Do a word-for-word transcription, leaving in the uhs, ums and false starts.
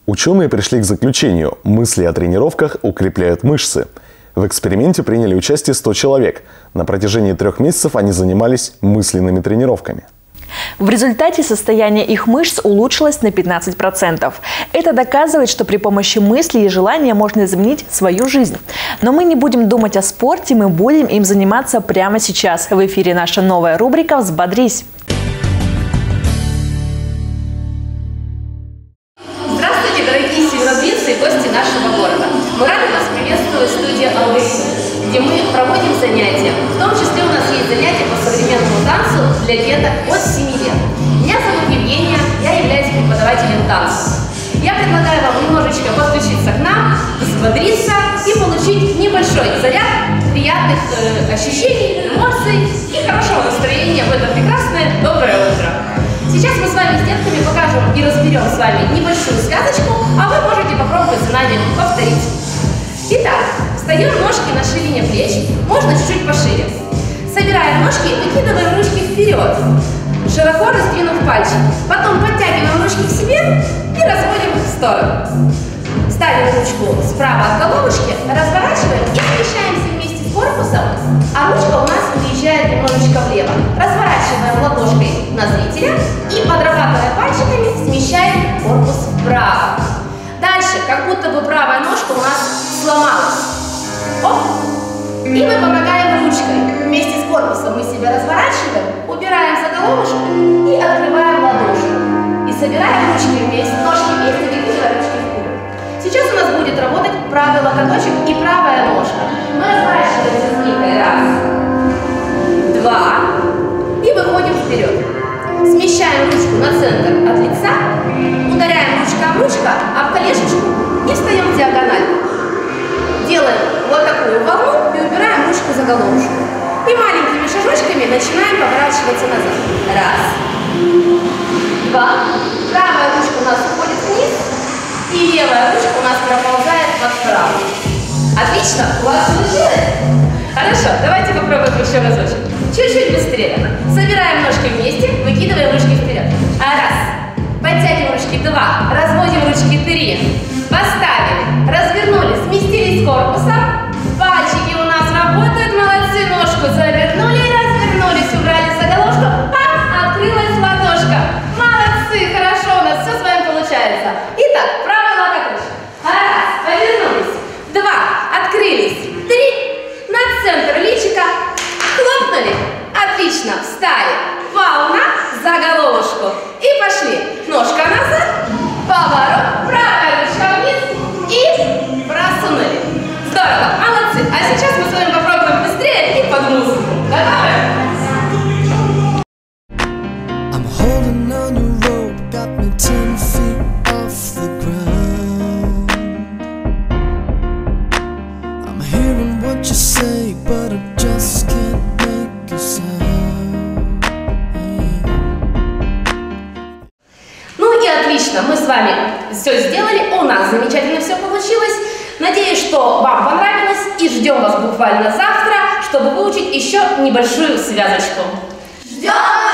Ученые пришли к заключению: мысли о тренировках укрепляют мышцы. В эксперименте приняли участие сто человек. На протяжении трех месяцев они занимались мысленными тренировками. В результате состояние их мышц улучшилось на пятнадцать процентов. Это доказывает, что при помощи мысли и желания можно изменить свою жизнь. Но мы не будем думать о спорте, мы будем им заниматься прямо сейчас. В эфире наша новая рубрика «Взбодрись». Здравствуйте, дорогие северодвинцы и гости нашего города. Мы рады вас приветствовать в студии «Алгоритм», где мы проводим занятия. В том числе у нас есть занятия по современному танцу для деток от семи лет. Меня зовут Евгения, я являюсь преподавателем танца. Я предлагаю вам немножечко подключиться к нам, взбодриться и получить небольшой заряд приятных э, ощущений, эмоций и хорошего настроения в это прекрасное доброе утро. Сейчас мы с вами с детками покажем и разберем с вами небольшую сказочку, а вы можете попробовать за нами повторить. Итак, встаем ножки на ширине плеч, можно чуть-чуть пошире. Собираем ножки, выкидываем ручки вперед, широко раздвинув пальчики. Потом подтягиваем ручки к себе и разводим их в сторону. Ставим ручку справа от головушки, разворачиваем и смещаемся вместе с корпусом, а ручка у нас уезжает немножечко влево. Разворачиваем ладошкой на зрителя и, подрабатывая пальчиками, смещаем корпус вправо. Дальше, как будто бы правая ножка у нас сломалась. Оп! И мы помогаем ручкой. Вместе с корпусом мы себя разворачиваем, убираем за головушку и открываем ладошку. И собираем ручки вместе, ножки вместе, выкидывая ручки вперед. Сейчас у нас будет работать правый локоточек и правая ножка. Мы разворачиваемся с никой. Раз, два. И выходим вперед. Смещаем ручку на центр от лица, ударяем ручка об ручка, об колешечку и встаем в диагональ. Делаем вот такую волну и убираем ручку за головушку. И маленькими шажочками начинаем поворачиваться назад. Раз, два. Правая ручка у нас уходит вниз, и левая ручка у нас проползает под правую. Отлично, у вас получилось? Хорошо, давайте попробуем еще разочек. Чуть-чуть быстрее. Собираем ножки вместе, выкидываем ручки вперед. Раз. Подтягиваем ручки. Два. Разводим ручки. Три. Поставили. Развернули. Сместились корпусом. Пальчики у нас работают. Молодцы. Ножку завернули и развернулись. Убрали за головушку. Пап! Открылась ладошка. Молодцы. Хорошо. У нас все с вами получается. Итак, правый локоточек. Раз. Повернулись. Два. Открылись. Три. На центр личика. Хлопнули. Отлично. Встали. Волна за головушку. И пошли. Ножка назад. Поворот. Правая ручка вниз. И просунули. Здорово. Молодцы. А сейчас мы с вами попробуем быстрее и под музыку. Готовы? Отлично, мы с вами все сделали, у нас замечательно все получилось. Надеюсь, что вам понравилось, и ждем вас буквально завтра, чтобы выучить еще небольшую связочку. Ждем!